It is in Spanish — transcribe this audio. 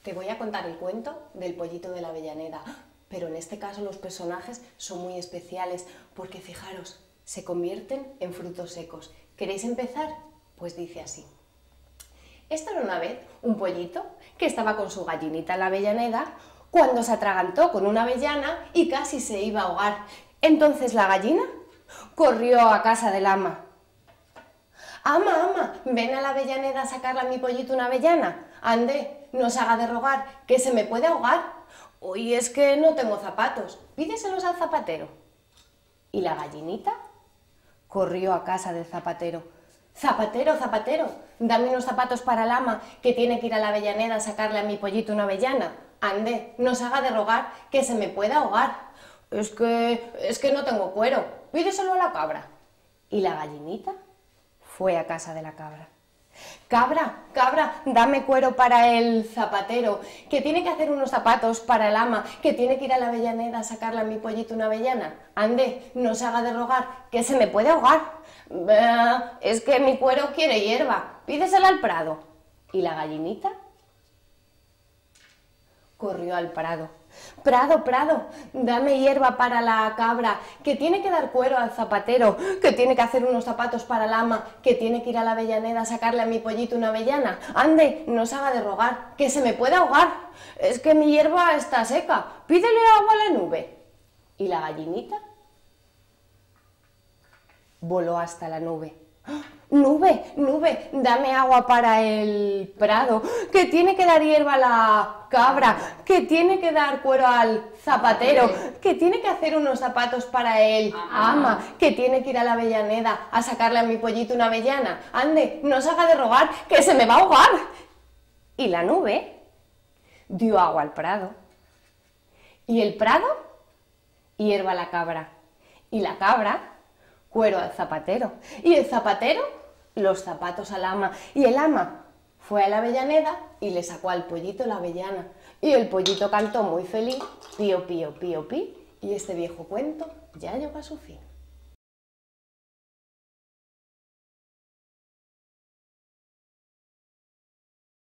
Te voy a contar el cuento del pollito de la Avellaneda, pero en este caso los personajes son muy especiales porque fijaros, se convierten en frutos secos. ¿Queréis empezar? Pues dice así. Esta era una vez un pollito que estaba con su gallinita en la Avellaneda cuando se atragantó con una avellana y casi se iba a ahogar. Entonces la gallina corrió a casa del ama. Ama, ven a la Avellaneda a sacarle a mi pollito una avellana. Ande, no se haga de rogar, que se me puede ahogar. Hoy es que no tengo zapatos, pídeselos al zapatero. Y la gallinita corrió a casa del zapatero. Zapatero, zapatero, dame unos zapatos para el ama, que tiene que ir a la Avellaneda a sacarle a mi pollito una avellana. Ande, no se haga de rogar, que se me puede ahogar. Es que no tengo cuero, pídeselo a la cabra. Y la gallinita fue a casa de la cabra. Cabra, cabra, dame cuero para el zapatero, que tiene que hacer unos zapatos para el ama, que tiene que ir a la Avellaneda a sacarle a mi pollito una avellana. Ande, no se haga de rogar, que se me puede ahogar. Es que mi cuero quiere hierba, pídesela al prado. Y la gallinita corrió al prado. Prado, prado, dame hierba para la cabra, que tiene que dar cuero al zapatero, que tiene que hacer unos zapatos para el ama, que tiene que ir a la Avellaneda a sacarle a mi pollito una avellana. Ande, no se haga de rogar, que se me puede ahogar. Es que mi hierba está seca, pídele agua a la nube. Y la gallinita voló hasta la nube. Nube, nube, dame agua para el prado, que tiene que dar hierba a la cabra, que tiene que dar cuero al zapatero, que tiene que hacer unos zapatos para el ama, que tiene que ir a la Avellaneda a sacarle a mi pollito una avellana. Ande, no se haga de rogar, que se me va a ahogar. Y la nube dio agua al prado. Y el prado, hierba a la cabra. Y la cabra, cuero al zapatero, y el zapatero, los zapatos al ama, y el ama fue a la Avellaneda y le sacó al pollito la avellana, y el pollito cantó muy feliz, pío, pío, pío, pí, y este viejo cuento ya llegó a su fin.